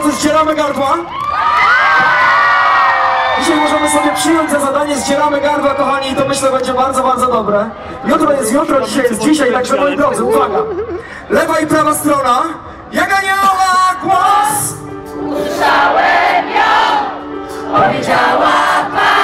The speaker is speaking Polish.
co, zdzieramy gardła? Dzisiaj możemy sobie przyjąć za zadanie zdzieramy gardła, kochani, i to myślę będzie bardzo, bardzo dobre. Jutro jest jutro, dzisiaj jest dzisiaj, także moi drodzy, uwaga. Lewa i prawa strona. Jak anioła głos! Usłyszałem ją, powiedziała Pan.